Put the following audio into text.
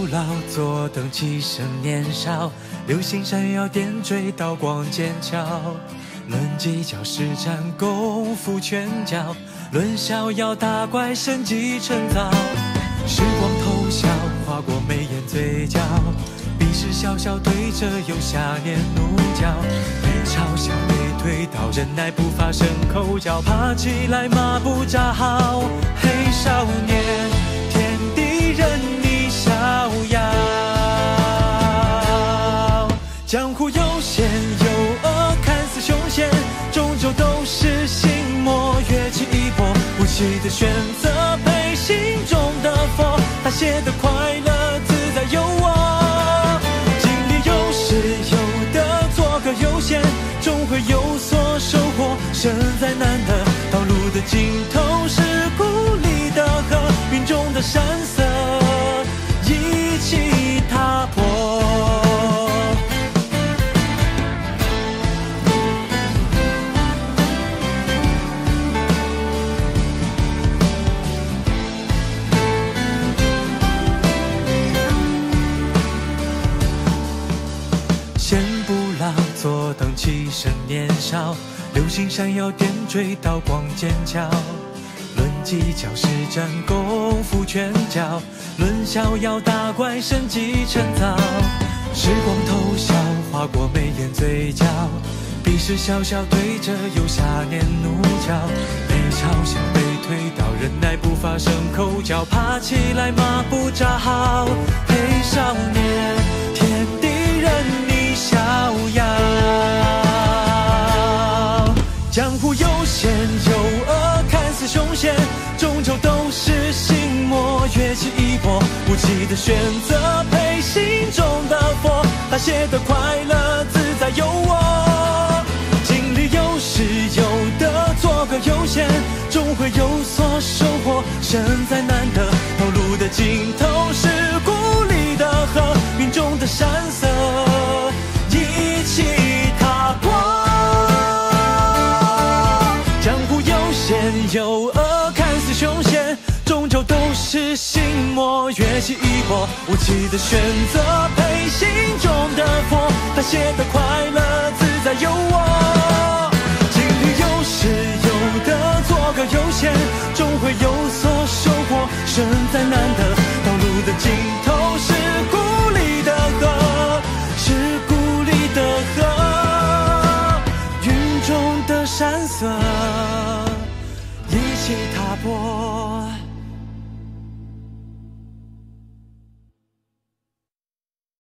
老，坐等几声年少。流星闪耀，点缀刀光剑鞘。论技巧，实战功夫拳脚。论逍遥，打怪神机趁早。时光偷笑，划过眉眼嘴角。彼时笑笑对着右下念怒叫。别嘲笑，别推倒，忍耐不发生口角。爬起来，马步扎好。嘿，少年，天地任你逍遥。江湖有险有恶，看似凶险，终究都是心魔。跃起一波，不弃的选择配心中的佛。大写的快乐，自在有我。经历有时有的，做个悠闲，终会有所收获。身在难得，道路的尽头是故里的河，云中的山色一起踏破。闲不老，坐等几声年少。流星闪耀，点缀刀光剑鞘。论技巧，实战功夫拳脚。论逍遥，打怪神机趁早。时光偷笑，划过眉眼嘴角。彼时笑笑对着右下念怒叫。被嘲笑，被推倒，忍耐不发生口角。爬起来，马步扎好。嘿，少年，天地任你逍遥。江湖有险有恶，看似凶险，终究都是心魔。跃起一波，不弃的选择配心中的佛。大写的快乐，自在有我。经历有时有得，做个悠闲，终会有所收获。身在难得，道路的尽头是故里的河，云中的山色一起踏破。江湖有险有恶，看似凶险，终究都是心魔。跃起一波，无期的选择配心中的佛。大写的快乐，自在有我。经历有时有得，做个悠闲，终会有所收获。身在难得，道路的尽头是故里的河，是故里的河，云中的山色一起踏破。